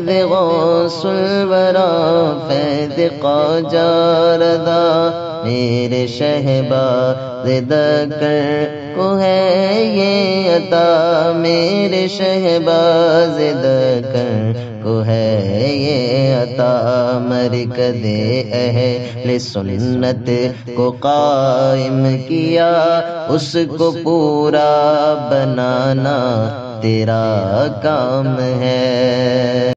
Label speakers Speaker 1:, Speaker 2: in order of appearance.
Speaker 1: फैज़ गौसुल वरा फैज़ ख्वाजा रज़ा मेरे शहबाज़ दकर को है ये अता मेरे शहबाज़ दकर को है ये अता मरकज़े अहले सुन्नत को कायम किया उसको पूरा बनाना तेरा काम है।